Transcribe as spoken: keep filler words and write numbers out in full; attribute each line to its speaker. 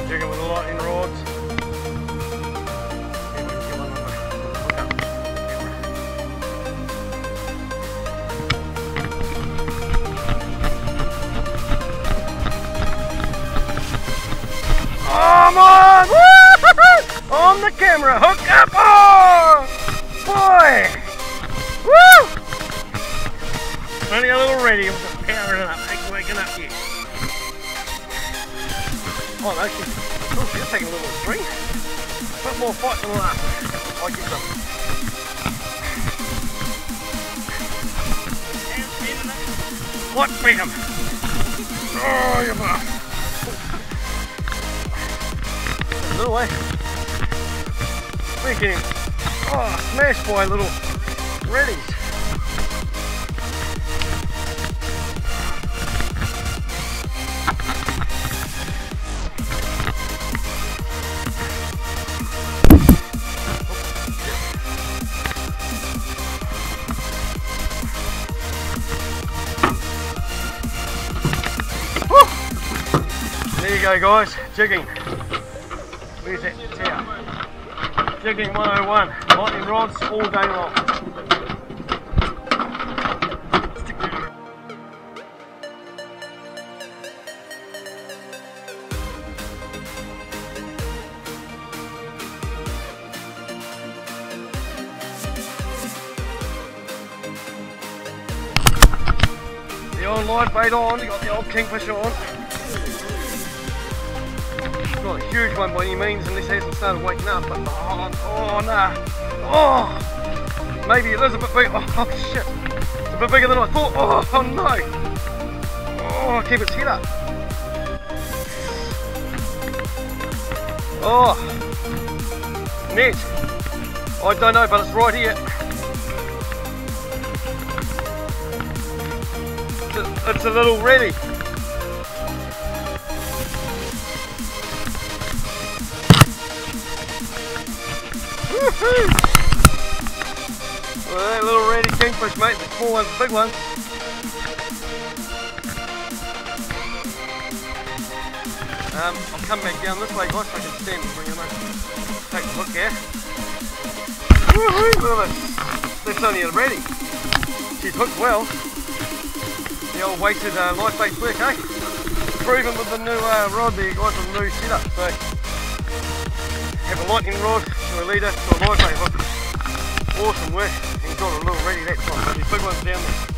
Speaker 1: Jigging with the lightning rods. Come on! Woo! On the camera, hook up! Oh! Boy! Woo! Only a little ready, I'm just powering it up, ain't waking up yet. Oh no, she's, oh, she's taking a little string. A bit more fight than last. I get them. What, Beckham? Oh, you bastard. No way. We're getting oh, smashed by little reddies. There you go, guys, jigging. Where's that tower? Jigging one oh one, lightning rods all day long. The old live bait on, you got the old kingfish on. Not a huge one by any means, unless he hasn't started waking up, but oh, oh nah, oh, maybe it is a bit big, oh, oh shit, it's a bit bigger than I thought, oh, oh no, oh, keep its head up, oh, net, I don't know, but it's right here, it's a, it's a little reddy. Woohoo! Well, that little reddy kingfish, mate, the small one's the big one. Um, I'll come back down this way, guys, so I can stand and bring him in. Take a look here. Woohoo! Look at this. That's only a reddy. She's hooked well. The old weighted uh, light bait work, eh? Proven with the new uh, rod there, guys, with the new setup. So, have a lightning rod to a leader to a live bait hook. Awesome work. And got a little ready that time. These big ones down there.